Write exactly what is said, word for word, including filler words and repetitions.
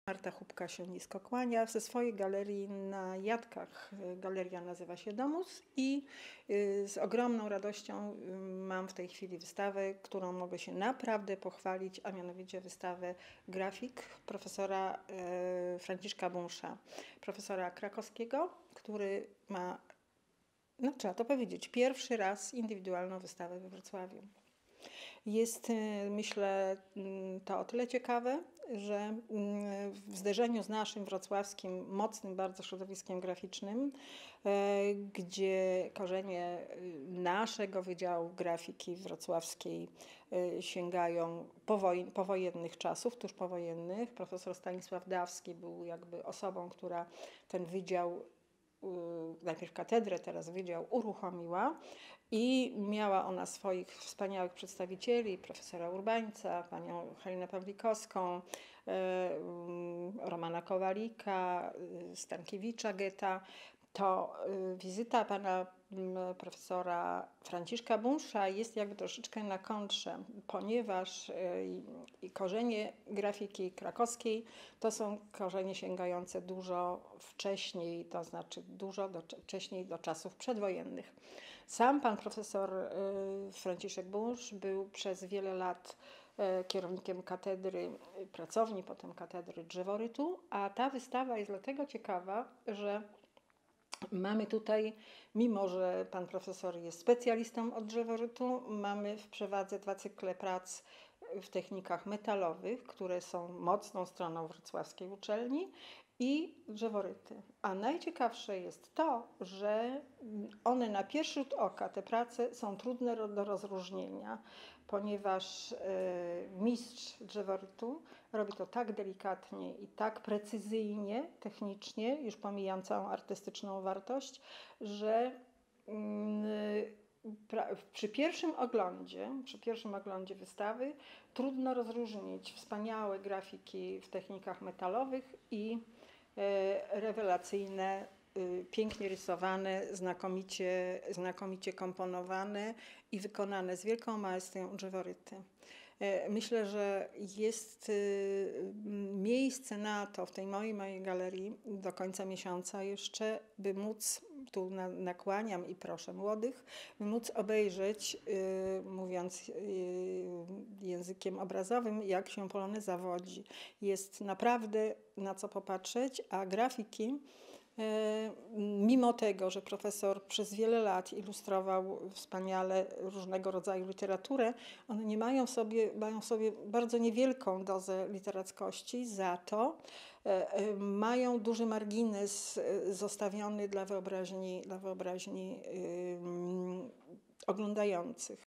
Marta Hubka się nisko kłania. Ze swojej galerii na Jadkach, galeria nazywa się Domus i z ogromną radością mam w tej chwili wystawę, którą mogę się naprawdę pochwalić, a mianowicie wystawę grafik profesora Franciszka Bunsza, profesora krakowskiego, który ma, no trzeba to powiedzieć, pierwszy raz indywidualną wystawę we Wrocławiu. Jest, myślę, to o tyle ciekawe, że w zderzeniu z naszym wrocławskim, mocnym bardzo środowiskiem graficznym, gdzie korzenie naszego Wydziału Grafiki Wrocławskiej sięgają powojennych czasów, tuż powojennych. Profesor Stanisław Dawski był jakby osobą, która ten wydział, najpierw katedrę, teraz wydział, uruchomiła. I miała ona swoich wspaniałych przedstawicieli, profesora Urbańca, panią Halinę Pawlikowską, Romana Kowalika, Stankiewicza Geta. To wizyta pana profesora Franciszka Bunsza jest jakby troszeczkę na kontrze, ponieważ korzenie grafiki krakowskiej to są korzenie sięgające dużo wcześniej, to znaczy dużo do, wcześniej do czasów przedwojennych. Sam pan profesor Franciszek Bunsz był przez wiele lat kierownikiem katedry, pracowni, potem katedry drzeworytu, a ta wystawa jest dlatego ciekawa, że mamy tutaj, mimo że pan profesor jest specjalistą od drzeworytu, mamy w przewadze dwa cykle prac w technikach metalowych, które są mocną stroną wrocławskiej uczelni, i drzeworyty. A najciekawsze jest to, że one na pierwszy rzut oka, te prace, są trudne do rozróżnienia, ponieważ mistrz drzeworytu robi to tak delikatnie i tak precyzyjnie, technicznie, już pomijam całą artystyczną wartość, że przy pierwszym oglądzie, przy pierwszym oglądzie wystawy trudno rozróżnić wspaniałe grafiki w technikach metalowych i rewelacyjne, pięknie rysowane, znakomicie, znakomicie komponowane i wykonane z wielką maestrią drzeworyty. Myślę, że jest miejsce na to w tej mojej, mojej galerii do końca miesiąca jeszcze, by móc, tu nakłaniam i proszę młodych, by móc obejrzeć, mówiąc językiem obrazowym, jak się polonez zawodzi. Jest naprawdę na co popatrzeć, a grafiki, mimo tego, że profesor przez wiele lat ilustrował wspaniale różnego rodzaju literaturę, one nie mają w sobie, mają w sobie bardzo niewielką dozę literackości, za to mają duży margines zostawiony dla wyobraźni, dla wyobraźni oglądających.